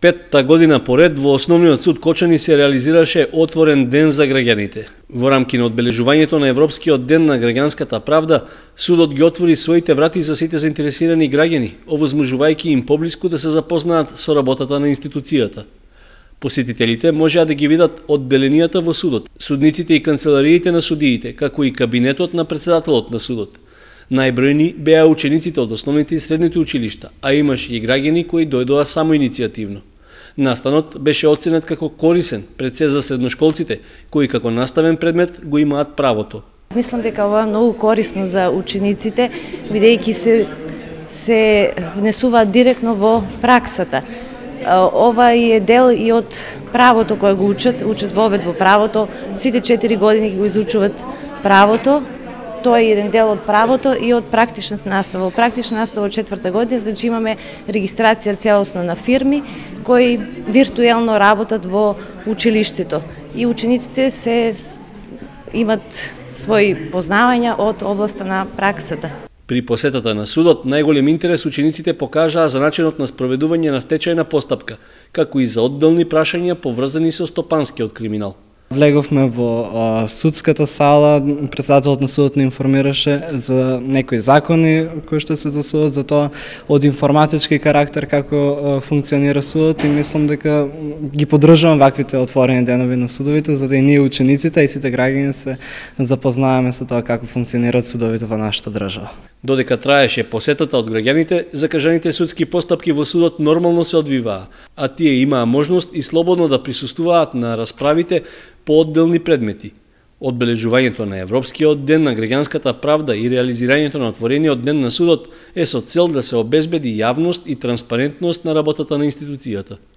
Петта година поред во Основниот суд Кочани се реализираше отворен ден за граѓаните. Во рамки на одбележувањето на Европскиот ден на граѓанската правда, судот ги отвори своите врати за сите заинтересирани граѓани, овозможувајќи им поблиску да се запознаат со работата на институцијата. Посетителите можеа да ги видат одделенијата во судот, судниците и канцелариите на судиите, како и кабинетот на председателот на судот. Најбројни беа учениците од основните и средните училишта, а имаше и граѓани кои дојдоа самоиницијативно. Настанот беше оценет како корисен пред се за средношколците, кои како наставен предмет го имаат правото. Мислам дека ова е многу корисно за учениците, бидејќи се внесуваат директно во праксата. Ова е дел и од правото кое го учат вовед во правото, сите 4 години го изучуват правото. Тоа е еден дел од правото и од практичната настава. Во практична настава од 4-та година, значи имаме регистрација целосна на фирми кои виртуелно работат во училиштето. И учениците имат своји познавања од областа на праксата. При посетата на судот, најголем интерес учениците покажаа за начинот на спроведување на стечајна постапка, како и за одделни прашања поврзани со стопанскиот криминал. Влеговме во судската сала, председателот на судот не информираше за некои закони кои што се засудат, за тоа од информатички карактер како функционира судот, и мислам дека ги поддржувам ваквите отворени денови на судовите, за да и ние учениците и сите граѓани се запознаеме со тоа како функционираат судовите во нашата држава. Додека траеше посетата од граѓаните, закажаните судски постапки во судот нормално се одвиваа, а тие имаа можност и слободно да присуствуваат на расправите по одделни предмети. Одбележувањето на Европскиот ден на граѓанската правда и реализирањето на отворениот ден на судот е со цел да се обезбеди јавност и транспарентност на работата на институцијата.